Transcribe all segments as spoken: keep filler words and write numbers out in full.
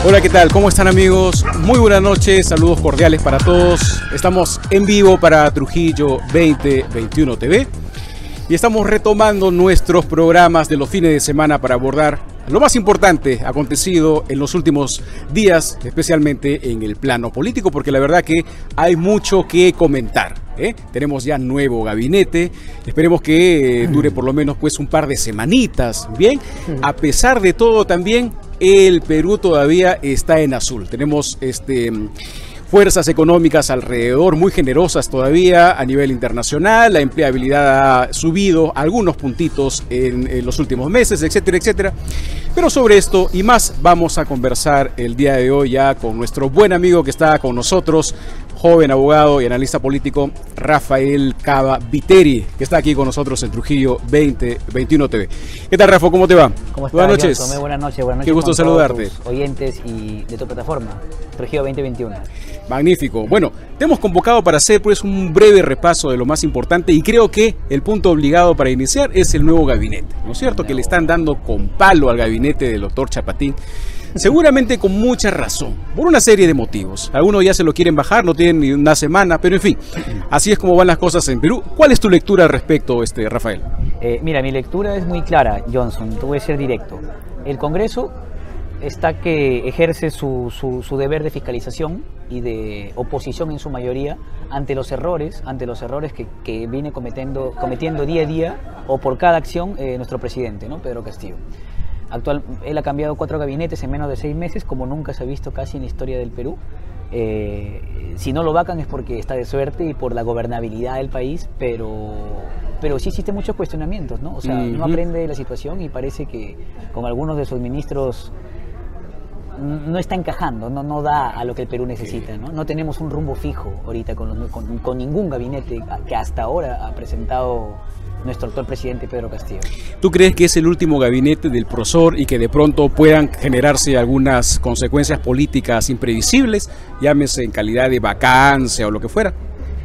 Hola, ¿qué tal? ¿Cómo están, amigos? Muy buenas noches, saludos cordiales para todos. Estamos en vivo para Trujillo veinte veintiuno T V y estamos retomando nuestros programas de los fines de semana para abordar lo más importante acontecido en los últimos días, especialmente en el plano político, porque la verdad que hay mucho que comentar, ¿eh? Tenemos ya nuevo gabinete, esperemos que eh, dure por lo menos pues un par de semanitas, ¿bien? A pesar de todo también, el Perú todavía está en azul. Tenemos este... fuerzas económicas alrededor muy generosas todavía a nivel internacional, la empleabilidad ha subido algunos puntitos en, en los últimos meses, etcétera, etcétera. Pero sobre esto y más vamos a conversar el día de hoy ya con nuestro buen amigo que está con nosotros, joven abogado y analista político, Rafael Cava Viteri, que está aquí con nosotros en Trujillo veinte veintiuno T V. ¿Qué tal, Rafa? ¿Cómo te va? ¿Cómo estás, buenas noches. Johnson? Buenas noches, buenas noches. Qué gusto saludarte. Tus oyentes y de tu plataforma, Trujillo veinte veintiuno. Magnífico. Bueno, te hemos convocado para hacer pues un breve repaso de lo más importante y creo que el punto obligado para iniciar es el nuevo gabinete, ¿no es cierto? Que le están dando con palo al gabinete del doctor Chapatín, seguramente con mucha razón, por una serie de motivos. Algunos ya se lo quieren bajar, no tienen ni una semana, pero en fin, así es como van las cosas en Perú. ¿Cuál es tu lectura al respecto, este, Rafael? Eh, mira, mi lectura es muy clara, Johnson, te voy a ser directo. El Congreso está que ejerce su, su, su deber de fiscalización y de oposición en su mayoría ante los errores, ante los errores que, que viene cometiendo, cometiendo día a día o por cada acción eh, nuestro presidente, ¿no? Pedro Castillo. Actual, él ha cambiado cuatro gabinetes en menos de seis meses, como nunca se ha visto casi en la historia del Perú. Eh, si no lo vacan es porque está de suerte y por la gobernabilidad del país, pero, pero sí existen muchos cuestionamientos, ¿no? O sea, uh-huh. no aprende la situación y parece que con algunos de sus ministros no está encajando, no, no da a lo que el Perú necesita, ¿no? No tenemos un rumbo fijo ahorita con, los, con, con ningún gabinete que hasta ahora ha presentado nuestro actual presidente Pedro Castillo. ¿Tú crees que es el último gabinete del Prosor y que de pronto puedan generarse algunas consecuencias políticas imprevisibles, llámese en calidad de vacancia o lo que fuera?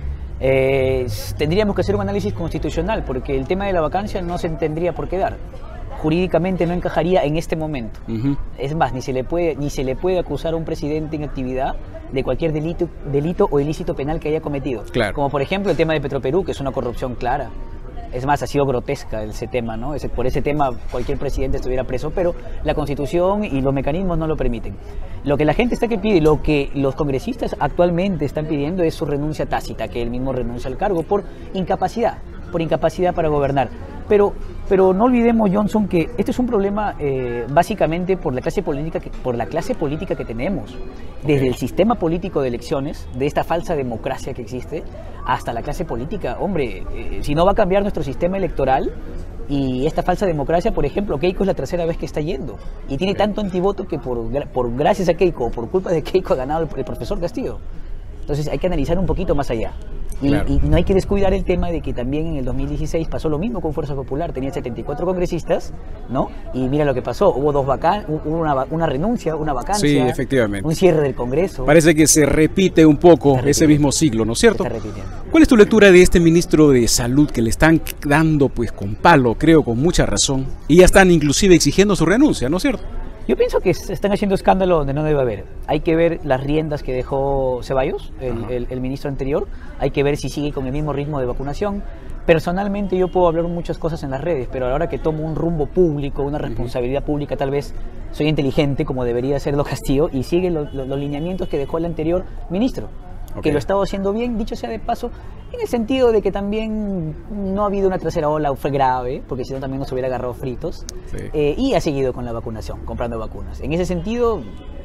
Eh, tendríamos que hacer un análisis constitucional, porque el tema de la vacancia no se tendría por qué dar. Jurídicamente no encajaría en este momento. Uh-huh. Es más, ni se le puede ni se le puede acusar a un presidente en actividad de cualquier delito, delito o ilícito penal que haya cometido. Claro. Como por ejemplo el tema de Petroperú, que es una corrupción clara. Es más, ha sido grotesca ese tema, ¿no? Ese, por ese tema cualquier presidente estuviera preso, pero la Constitución y los mecanismos no lo permiten. Lo que la gente está que pide, lo que los congresistas actualmente están pidiendo es su renuncia tácita, que él mismo renuncia al cargo por incapacidad, por incapacidad para gobernar. Pero, pero no olvidemos, Johnson, que este es un problema eh, básicamente por la clase política que, por la clase política que tenemos. Desde el sistema político de elecciones, de esta falsa democracia que existe, hasta la clase política. Hombre, eh, si no va a cambiar nuestro sistema electoral y esta falsa democracia, por ejemplo, Keiko es la tercera vez que está yendo. Y tiene tanto antivoto que por, por gracias a Keiko, o por culpa de Keiko, ha ganado el, el profesor Castillo. Entonces hay que analizar un poquito más allá. Y, claro. y no hay que descuidar el tema de que también en el dos mil dieciséis pasó lo mismo con Fuerza Popular, tenía setenta y cuatro congresistas, ¿no? Y mira lo que pasó, hubo dos vacan hubo una, una renuncia, una vacancia, sí, efectivamente. Un cierre del Congreso. Parece que se repite un poco ese mismo ciclo, ¿no es cierto? Se está repitiendo. ¿Cuál es tu lectura de este ministro de Salud que le están dando pues con palo, creo con mucha razón, y ya están inclusive exigiendo su renuncia, ¿no es cierto? Yo pienso que están haciendo escándalo donde no debe haber. Hay que ver las riendas que dejó Ceballos, el, el, el ministro anterior. Hay que ver si sigue con el mismo ritmo de vacunación. Personalmente yo puedo hablar muchas cosas en las redes, pero a la hora que tomo un rumbo público, una responsabilidad pública, tal vez soy inteligente como debería serlo Castillo y sigue lo, lo, los lineamientos que dejó el anterior ministro. Okay. Que lo ha estado haciendo bien, dicho sea de paso, en el sentido de que también no ha habido una tercera ola, fue grave, porque si no también nos hubiera agarrado fritos, sí. eh, y ha seguido con la vacunación, comprando vacunas. En ese sentido,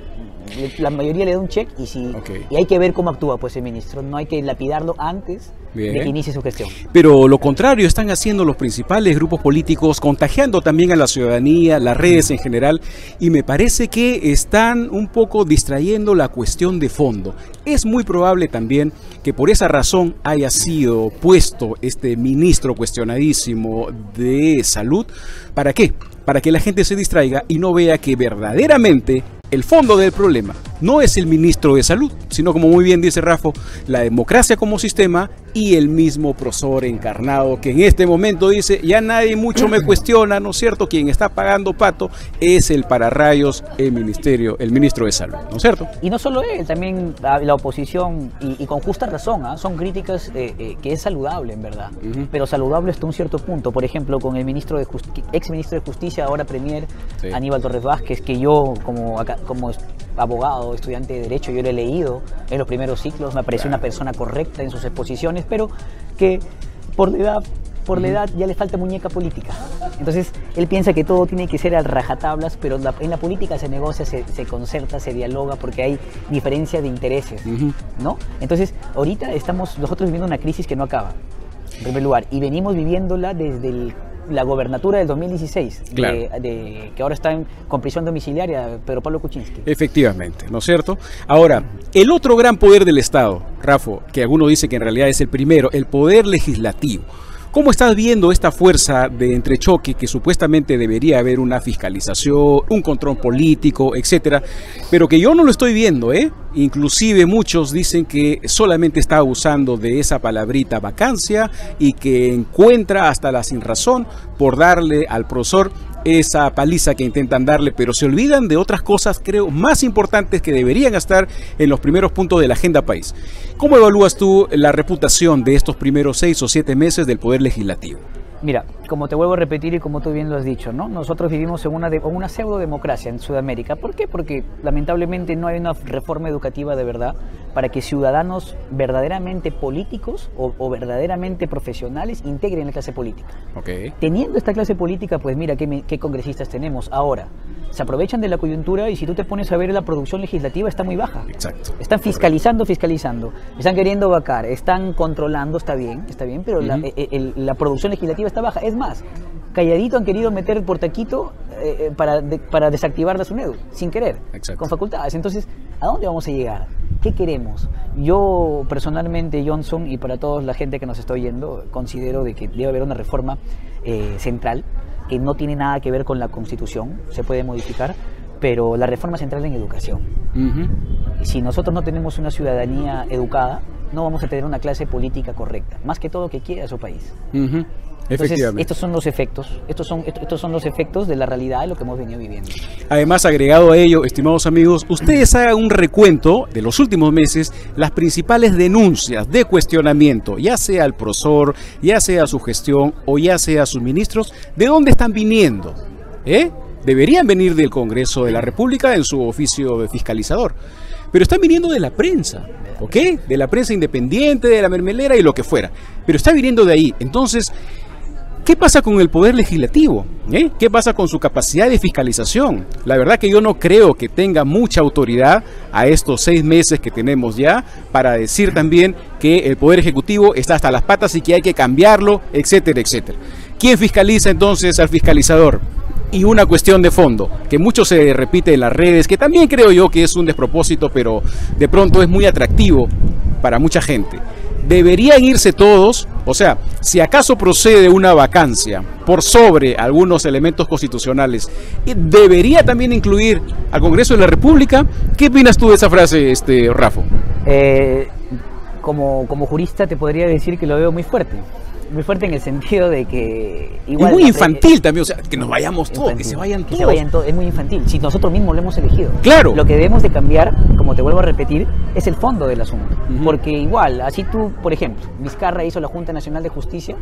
la mayoría le da un check y, si, okay. y hay que ver cómo actúa pues el ministro, no hay que lapidarlo antes Bien. de que inicie su gestión. Pero lo contrario están haciendo los principales grupos políticos, contagiando también a la ciudadanía, las redes en general, y me parece que están un poco distrayendo la cuestión de fondo. Es muy probable también que por esa razón haya sido puesto este ministro cuestionadísimo de salud. ¿Para qué? Para que la gente se distraiga y no vea que verdaderamente el fondo del problema no es el ministro de Salud, sino, como muy bien dice Rafa, la democracia como sistema y el mismo profesor encarnado que en este momento dice, ya nadie mucho me cuestiona, ¿no es cierto? Quien está pagando pato es el pararrayos, el ministerio, el ministro de Salud, ¿no es cierto? Y no solo él, también la oposición, y, y con justa razón, ¿eh? Son críticas eh, eh, que es saludable en verdad, uh-huh. pero saludable hasta un cierto punto. Por ejemplo, con el ministro de Justi- ex ministro de Justicia, ahora premier, sí. Aníbal Torres Vázquez, que yo como, como abogado, estudiante de Derecho, yo lo he leído en los primeros ciclos, me pareció claro. una persona correcta en sus exposiciones, pero que por la edad, por la edad ya le falta muñeca política. Entonces, él piensa que todo tiene que ser al rajatablas, pero la, en la política se negocia, se, se concerta, se dialoga, porque hay diferencia de intereses, uh-huh. ¿no? Entonces, ahorita estamos nosotros viviendo una crisis que no acaba, en primer lugar, y venimos viviéndola desde el la gobernatura del dos mil dieciséis, claro. de, de, que ahora está en, con prisión domiciliaria, Pedro Pablo Kuczynski. Efectivamente, ¿no es cierto? Ahora, el otro gran poder del Estado, Rafa, que algunos dicen que en realidad es el primero, el poder legislativo. ¿Cómo estás viendo esta fuerza de entrechoque que supuestamente debería haber una fiscalización, un control político, etcétera? Pero que yo no lo estoy viendo, ¿eh? Inclusive muchos dicen que solamente está abusando de esa palabrita vacancia y que encuentra hasta la sinrazón por darle al profesor esa paliza que intentan darle, pero se olvidan de otras cosas, creo, más importantes que deberían estar en los primeros puntos de la agenda país. ¿Cómo evalúas tú la reputación de estos primeros seis o siete meses del Poder Legislativo? Mira, como te vuelvo a repetir y como tú bien lo has dicho, ¿no? Nosotros vivimos en una, de, una pseudo-democracia en Sudamérica. ¿Por qué? Porque lamentablemente no hay una reforma educativa de verdad para que ciudadanos verdaderamente políticos o, o verdaderamente profesionales integren la clase política. Okay. Teniendo esta clase política, pues mira qué, qué congresistas tenemos ahora. Se aprovechan de la coyuntura y si tú te pones a ver la producción legislativa está muy baja. Exacto. Están fiscalizando, fiscalizando. Están queriendo vacar, están controlando, está bien, está bien, pero uh-huh. la, el, la producción legislativa está baja. Es más, calladito han querido meter por taquito eh, para, de, para desactivar la SUNEDU, sin querer, Exacto. con facultades. Entonces, ¿a dónde vamos a llegar? ¿Qué queremos? Yo personalmente, Johnson, y para toda la gente que nos está oyendo, considero de que debe haber una reforma eh, central que no tiene nada que ver con la Constitución, se puede modificar, pero la reforma central en educación. Uh-huh. Si nosotros no tenemos una ciudadanía educada, no vamos a tener una clase política correcta, más que todo que quiera su país. Uh-huh. Entonces, estos son los efectos, estos son, estos son los efectos de la realidad de lo que hemos venido viviendo. Además, agregado a ello, estimados amigos, ustedes hagan un recuento de los últimos meses, las principales denuncias de cuestionamiento, ya sea al profesor, ya sea a su gestión o ya sea a sus ministros, ¿de dónde están viniendo? ¿Eh? Deberían venir del Congreso de la República en su oficio de fiscalizador, pero están viniendo de la prensa, ¿ok? De la prensa independiente, de la mermelera y lo que fuera, pero está viniendo de ahí. Entonces, ¿qué pasa con el Poder Legislativo? ¿Eh? ¿Qué pasa con su capacidad de fiscalización? La verdad que yo no creo que tenga mucha autoridad a estos seis meses que tenemos ya para decir también que el Poder Ejecutivo está hasta las patas y que hay que cambiarlo, etcétera, etcétera. ¿Quién fiscaliza entonces al fiscalizador? Y una cuestión de fondo, que mucho se repite en las redes, que también creo yo que es un despropósito, pero de pronto es muy atractivo para mucha gente. Deberían irse todos, o sea, si acaso procede una vacancia por sobre algunos elementos constitucionales, debería también incluir al Congreso de la República. ¿Qué opinas tú de esa frase, este, Rafa? Eh, como, como jurista te podría decir que lo veo muy fuerte. Muy fuerte en el sentido de que igual... Es muy infantil es, también, o sea, que nos vayamos todos, que se vayan todos. Que se vayan todos, es muy infantil, si nosotros mismos lo hemos elegido. Claro. Lo que debemos de cambiar, como te vuelvo a repetir, es el fondo del asunto. Uh-huh. Porque igual, así tú, por ejemplo, Vizcarra hizo la Junta Nacional de Justicia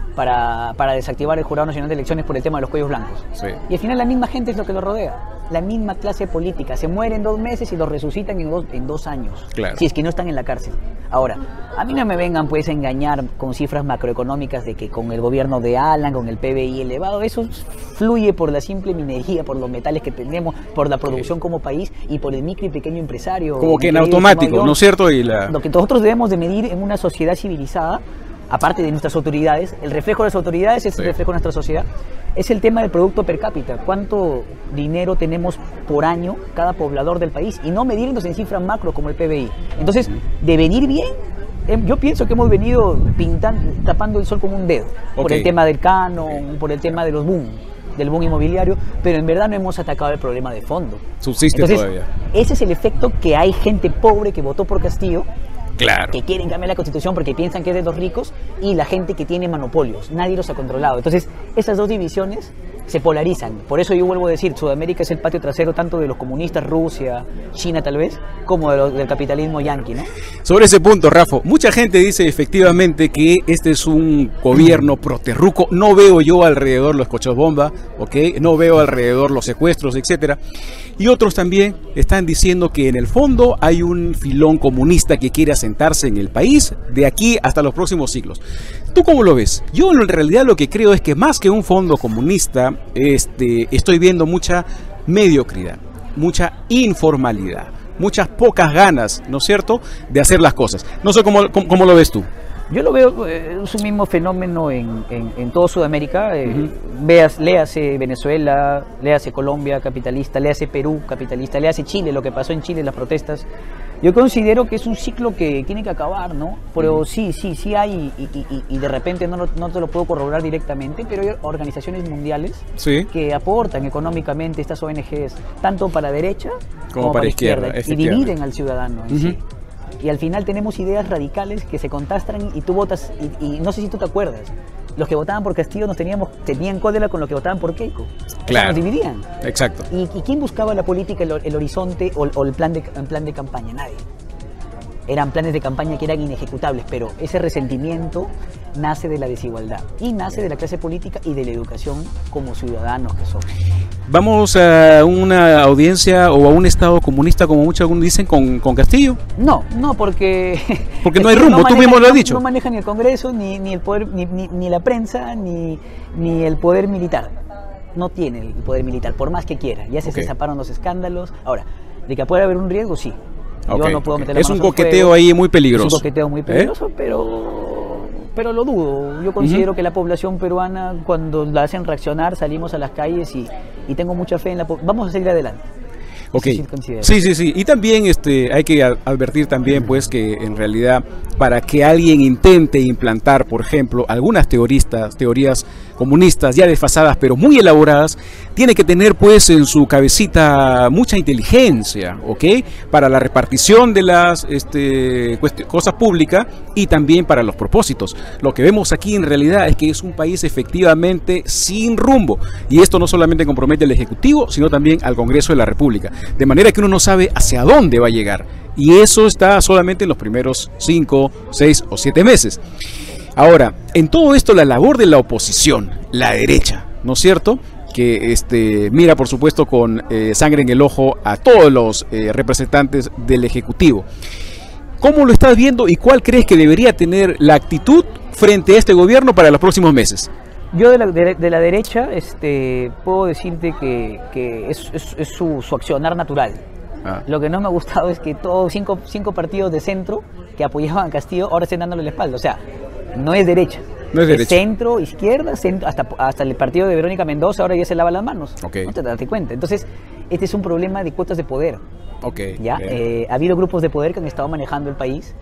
para, para desactivar el Jurado Nacional de Elecciones por el tema de los cuellos blancos. Sí. Y al final la misma gente es lo que lo rodea. La misma clase política, se muere en dos meses y los resucitan en dos, en dos años, claro. si es que no están en la cárcel. Ahora, a mí no me vengan pues a engañar con cifras macroeconómicas de que con el gobierno de Alan, con el P B I elevado, eso fluye por la simple minería, por los metales que tenemos, por la producción sí. como país y por el micro y pequeño empresario. Como que en automático, ¿no es cierto? Y la... Lo que nosotros debemos de medir en una sociedad civilizada, aparte de nuestras autoridades, el reflejo de las autoridades es sí. el reflejo de nuestra sociedad, es el tema del producto per cápita. ¿Cuánto dinero tenemos por año cada poblador del país? Y no medirnos en cifras macro como el P B I. Entonces, de venir bien, yo pienso que hemos venido pintando, tapando el sol con un dedo. Okay. Por el tema del canon, por el tema de los boom, del boom inmobiliario, pero en verdad no hemos atacado el problema de fondo. Subsiste Entonces, todavía. Ese es el efecto que hay gente pobre que votó por Castillo, claro, que quieren cambiar la constitución porque piensan que es de los ricos, y la gente que tiene monopolios. Nadie los ha controlado. Entonces, esas dos divisiones se polarizan. Por eso yo vuelvo a decir, Sudamérica es el patio trasero tanto de los comunistas, Rusia, China tal vez, como de los, del capitalismo yanqui, ¿no? Sobre ese punto, Rafa, mucha gente dice efectivamente que este es un gobierno proterruco. No veo yo alrededor los cochos bomba, ¿ok? No veo alrededor los secuestros, etcétera. Y otros también están diciendo que en el fondo hay un filón comunista que quiere asentarse en el país de aquí hasta los próximos siglos. ¿Tú cómo lo ves? Yo en realidad lo que creo es que más que un fondo comunista, este, estoy viendo mucha mediocridad, mucha informalidad, muchas pocas ganas, ¿no es cierto?, de hacer las cosas. No sé cómo, cómo, cómo lo ves tú. Yo lo veo, eh, es un mismo fenómeno en, en, en toda Sudamérica. Eh, Uh-huh. veas, léase Venezuela, léase Colombia, capitalista, léase Perú, capitalista, léase Chile, lo que pasó en Chile, las protestas. Yo considero que es un ciclo que tiene que acabar, ¿no? Pero uh-huh. sí, sí, sí hay, y, y, y de repente no, no te lo puedo corroborar directamente, pero hay organizaciones mundiales sí. que aportan económicamente estas O N Ges, tanto para la derecha como, como para la izquierda, izquierda y dividen al ciudadano en uh-huh. sí. Y al final tenemos ideas radicales que se contrastan y tú votas, y, y no sé si tú te acuerdas, los que votaban por Castillo nos teníamos, tenían cólera con los que votaban por Keiko. Claro. O sea, nos dividían. Exacto. ¿Y, y quién buscaba la política, el, el horizonte o, o el, plan de, el plan de campaña? Nadie. Eran planes de campaña que eran inejecutables, pero ese resentimiento nace de la desigualdad y nace de la clase política y de la educación como ciudadanos que somos. ¿Vamos a una audiencia o a un estado comunista, como muchos algunos dicen, con, con Castillo? No, no, porque... Porque no hay rumbo, no maneja, tú mismo lo has no, dicho. No maneja ni el Congreso, ni, ni el poder, ni, ni, ni la prensa, ni, ni el poder militar. No tiene el poder militar, por más que quiera. Ya se okay. destaparon los escándalos. Ahora, de que puede haber un riesgo, sí. Yo okay, no puedo okay. meter la Es un mano coqueteo fuego. ahí muy peligroso. Es un coqueteo muy peligroso, ¿Eh? pero, pero lo dudo. Yo considero uh-huh. que la población peruana, cuando la hacen reaccionar, salimos a las calles y, y tengo mucha fe en la población. Vamos a seguir adelante. Ok, sí, sí, sí. Y también este, hay que advertir también pues que en realidad para que alguien intente implantar, por ejemplo, algunas teoristas, teorías comunistas ya desfasadas pero muy elaboradas, tiene que tener pues en su cabecita mucha inteligencia, ¿ok? Para la repartición de las este, cosas públicas y también para los propósitos. Lo que vemos aquí en realidad es que es un país efectivamente sin rumbo y esto no solamente compromete al Ejecutivo, sino también al Congreso de la República. De manera que uno no sabe hacia dónde va a llegar. Y eso está solamente en los primeros cinco, seis o siete meses. Ahora, en todo esto la labor de la oposición, la derecha, ¿no es cierto?, que este, mira por supuesto con eh, sangre en el ojo a todos los eh, representantes del Ejecutivo. ¿Cómo lo estás viendo y cuál crees que debería tener la actitud frente a este gobierno para los próximos meses? Yo de la, de, de la derecha este, puedo decirte que, que es, es, es su, su accionar natural. Ah. Lo que no me ha gustado es que todos cinco, cinco partidos de centro que apoyaban a Castillo ahora estén dándole la espalda. O sea, no es derecha. No es es derecha. Centro, izquierda, centro, hasta, hasta el partido de Verónica Mendoza ahora ya se lava las manos. Okay. No te das cuenta. Entonces, este es un problema de cuotas de poder. Okay. ¿Ya? Eh, ha habido grupos de poder que han estado manejando el país.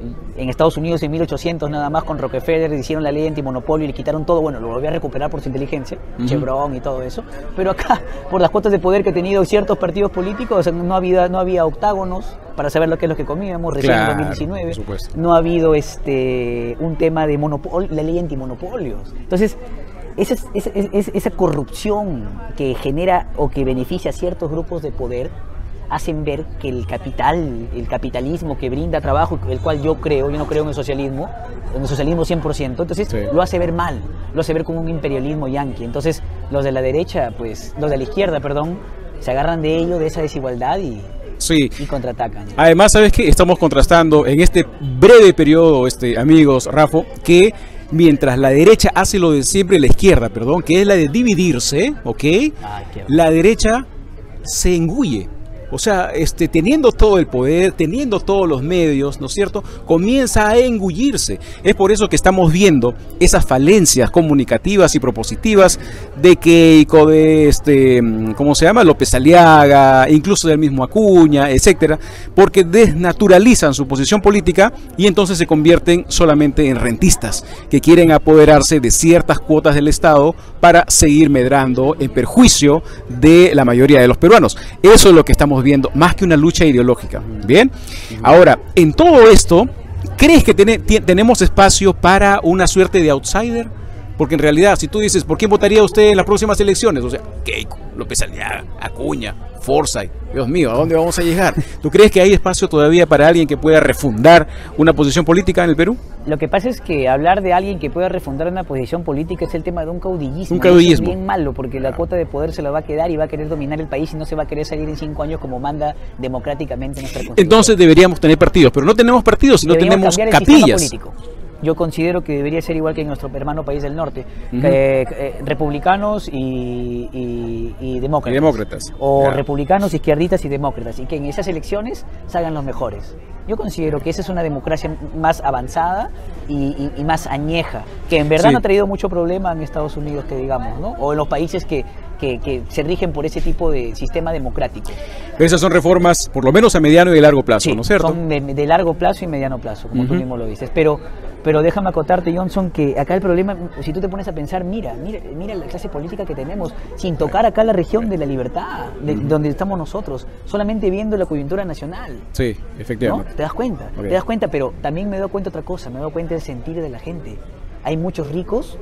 En Estados Unidos en mil ochocientos nada más con Rockefeller hicieron la ley antimonopolio y le quitaron todo, bueno, lo volvió a recuperar por su inteligencia, uh-huh. Chevron y todo eso, pero acá por las cuotas de poder que han tenido ciertos partidos políticos no había, no había octágonos para saber lo que es lo que comíamos recién claro, en dos mil diecinueve, no ha habido este un tema de monopolio, la ley antimonopolios, entonces esa, esa, esa, esa corrupción que genera o que beneficia a ciertos grupos de poder hacen ver que el capital, el capitalismo que brinda trabajo, el cual yo creo, yo no creo en el socialismo, en el socialismo cien por ciento, entonces sí. lo hace ver mal, lo hace ver como un imperialismo yanqui. Entonces los de la derecha, pues, los de la izquierda, perdón, se agarran de ello, de esa desigualdad y, sí. y contraatacan. Además, ¿sabes qué? Estamos contrastando en este breve periodo, este, amigos, Rafa, que mientras la derecha hace lo de siempre, la izquierda, perdón, que es la de dividirse, ¿ok? Ay, la derecha se engulle. o sea, este, teniendo todo el poder, teniendo todos los medios, ¿no es cierto?, comienza a engullirse. Es por eso que estamos viendo esas falencias comunicativas y propositivas de Keiko, de este, ¿cómo se llama?, López Aliaga, incluso del mismo Acuña, etcétera, porque desnaturalizan su posición política y entonces se convierten solamente en rentistas que quieren apoderarse de ciertas cuotas del Estado para seguir medrando en perjuicio de la mayoría de los peruanos. Eso es lo que estamos viendo, más que una lucha ideológica. Bien, ahora, en todo esto, ¿crees que tiene, tenemos espacio para una suerte de outsider? Porque en realidad, si tú dices, ¿por quién votaría usted en las próximas elecciones? O sea, Keiko, López Aliaga, Acuña, Forsyth, Dios mío, ¿a dónde vamos a llegar? ¿Tú crees que hay espacio todavía para alguien que pueda refundar una posición política en el Perú? Lo que pasa es que hablar de alguien que pueda refundar una posición política es el tema de un caudillismo. Un caudillismo. Es bien malo, porque la cuota de poder se la va a quedar y va a querer dominar el país y no se va a querer salir en cinco años como manda democráticamente nuestra Constitución. Entonces deberíamos tener partidos, pero no tenemos partidos, sino Deberíamos tenemos cambiar el capillas. sistema político. Yo considero que debería ser igual que en nuestro hermano país del norte, uh-huh. que, eh, republicanos y, y, y demócratas. Y demócratas. O yeah. republicanos, izquierdistas y demócratas. Y que en esas elecciones salgan los mejores. Yo considero que esa es una democracia más avanzada y, y, y más añeja, que en verdad sí. no ha traído mucho problema en Estados Unidos, que digamos, ¿no? O en los países que, que, que se rigen por ese tipo de sistema democrático. Pero esas son reformas, por lo menos a mediano y de largo plazo, sí, ¿no es cierto? Son de, de largo plazo y mediano plazo, como uh-huh. tú mismo lo dices. Pero, pero déjame acotarte, Johnson, que acá el problema, si tú te pones a pensar, mira, mira, mira la clase política que tenemos, sin tocar acá la región de la libertad, de, uh-huh. donde estamos nosotros, solamente viendo la coyuntura nacional. Sí, efectivamente. ¿No? ¿Te das cuenta? Okay. Te das cuenta, pero también me doy cuenta otra cosa, me doy cuenta del sentir de la gente. Hay muchos ricos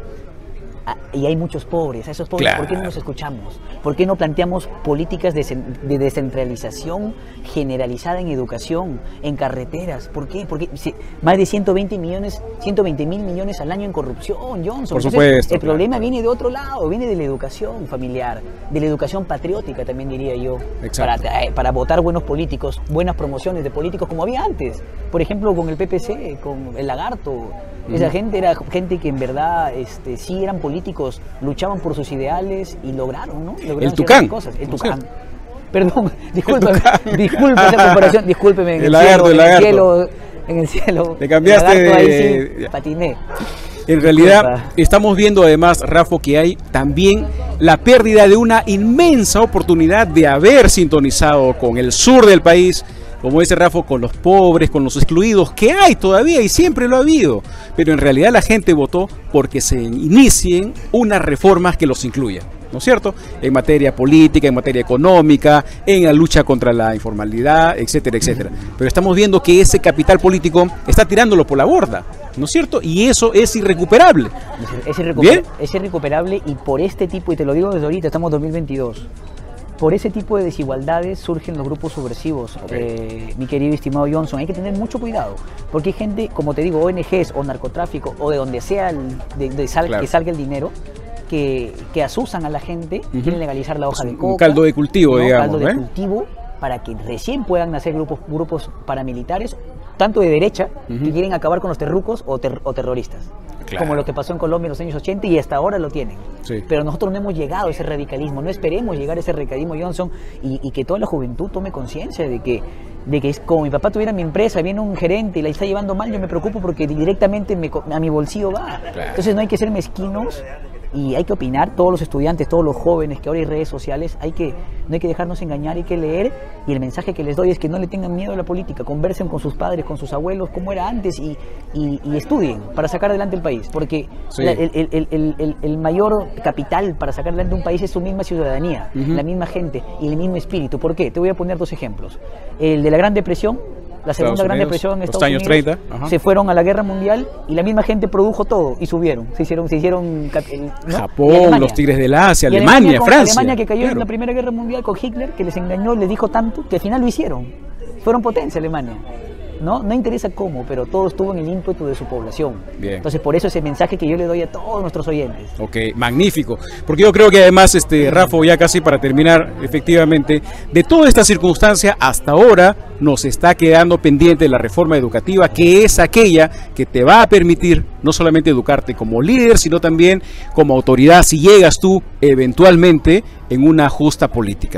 y hay muchos pobres. A esos pobres, claro. ¿por qué no los escuchamos? ¿Por qué no planteamos políticas de, de descentralización generalizada en educación, en carreteras? ¿Por qué? Porque más de ciento veinte millones, ciento veinte mil millones al año en corrupción, Johnson. Por supuesto. Entonces, el claro. problema viene de otro lado, viene de la educación familiar, de la educación patriótica, también diría yo. Para, para votar buenos políticos, buenas promociones de políticos como había antes. Por ejemplo, con el P P C, con el Lagarto. Esa uh-huh. gente era gente que en verdad este, sí eran políticos, luchaban por sus ideales y lograron, ¿no? Lograron el Tucán. Cosas. El Tucán. Sí. Perdón, discúlpeme, disculpe esa comparación, discúlpeme. En el, el lagarto, cielo, el lagarto. En el cielo, en el cielo. Te cambiaste de... Ahí sí, patiné. En realidad, estamos viendo además, Rafa, que hay también la pérdida de una inmensa oportunidad de haber sintonizado con el sur del país, como dice Rafa, con los pobres, con los excluidos, que hay todavía y siempre lo ha habido. Pero en realidad la gente votó porque se inicien unas reformas que los incluyan, ¿no es cierto? En materia política, en materia económica, en la lucha contra la informalidad, etcétera, etcétera. Pero estamos viendo que ese capital político está tirándolo por la borda, ¿no es cierto? Y eso es irrecuperable. Es, irrecuper es irrecuperable y por este tipo, y te lo digo desde ahorita, estamos en dos mil veintidós, por ese tipo de desigualdades surgen los grupos subversivos, okay. eh, mi querido y estimado Johnson. Hay que tener mucho cuidado, porque hay gente, como te digo, O N Ges o narcotráfico, o de donde sea el, de, de sal, claro. que salga el dinero, que, que asusan a la gente, uh-huh. quieren legalizar la hoja es de coca. Un caldo de cultivo, ¿no? digamos. caldo de ¿eh? cultivo para que recién puedan nacer grupos, grupos paramilitares, tanto de derecha, uh-huh. que quieren acabar con los terrucos o, ter o terroristas. Claro. Como lo que pasó en Colombia en los años ochenta y hasta ahora lo tienen. Sí. Pero nosotros no hemos llegado a ese radicalismo, no esperemos llegar a ese radicalismo, Johnson, y, y que toda la juventud tome conciencia de que, de que es como mi papá tuviera mi empresa, viene un gerente y la está llevando mal, yo me preocupo porque directamente me, a mi bolsillo va. Claro. Entonces no hay que ser mezquinos y hay que opinar, todos los estudiantes, todos los jóvenes que ahora hay redes sociales, hay que, no hay que dejarnos engañar, hay que leer, y el mensaje que les doy es que no le tengan miedo a la política, conversen con sus padres, con sus abuelos, como era antes, y, y, y estudien para sacar adelante el país, porque sí. la, el, el, el, el, el mayor capital para sacar adelante un país es su misma ciudadanía, uh-huh. la misma gente y el mismo espíritu. ¿Por qué? Te voy a poner dos ejemplos. El de la Gran Depresión, la segunda Gran Depresión en Estados años Unidos, treinta, ajá. se fueron a la guerra mundial y la misma gente produjo todo y subieron, se hicieron, se hicieron ¿no? Japón, los Tigres del Asia, Alemania, Alemania con, Francia. Alemania que cayó claro. en la Primera Guerra Mundial con Hitler, que les engañó, les dijo tanto, que al final lo hicieron. Fueron potencia Alemania. ¿No? No interesa cómo, pero todo estuvo en el ímpetu de su población. Bien. Entonces, por eso ese mensaje que yo le doy a todos nuestros oyentes. Ok, magnífico. Porque yo creo que además, este, Rafa, ya casi para terminar, efectivamente, de toda esta circunstancia, hasta ahora nos está quedando pendiente la reforma educativa, que es aquella que te va a permitir no solamente educarte como líder, sino también como autoridad, si llegas tú eventualmente en una justa política.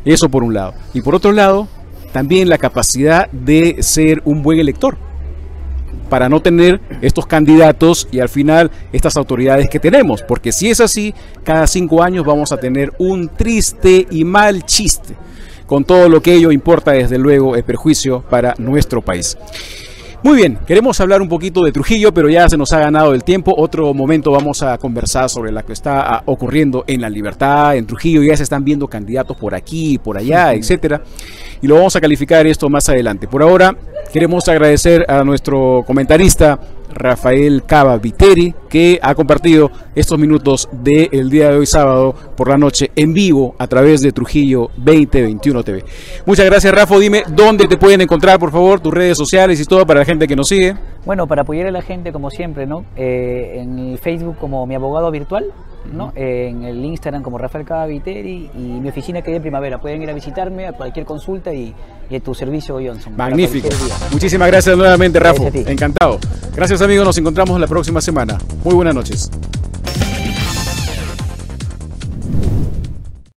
Eso por un lado. Y por otro lado, también la capacidad de ser un buen elector, para no tener estos candidatos y al final estas autoridades que tenemos, porque si es así, cada cinco años vamos a tener un triste y mal chiste, con todo lo que ello importa, desde luego, el perjuicio para nuestro país. Muy bien, queremos hablar un poquito de Trujillo, pero ya se nos ha ganado el tiempo. Otro momento vamos a conversar sobre lo que está ocurriendo en La Libertad, en Trujillo. Ya se están viendo candidatos por aquí, por allá, etcétera. Y lo vamos a calificar esto más adelante. Por ahora, queremos agradecer a nuestro comentarista Rafael Cava Viteri, que ha compartido estos minutos del día de hoy sábado por la noche en vivo a través de Trujillo veinte veintiuno T V. Muchas gracias, Rafa. Dime dónde te pueden encontrar, por favor, tus redes sociales y todo para la gente que nos sigue. Bueno, para apoyar a la gente, como siempre, ¿no? Eh, en el Facebook como Mi Abogado Virtual, ¿no? Eh, en el Instagram como Rafael Cava Viteri, y mi oficina que hay en Primavera. Pueden ir a visitarme a cualquier consulta y, y a tu servicio, Johnson. Magnífico. Muchísimas gracias nuevamente, Rafa. Encantado. Gracias, amigos. Nos encontramos la próxima semana. Muy buenas noches.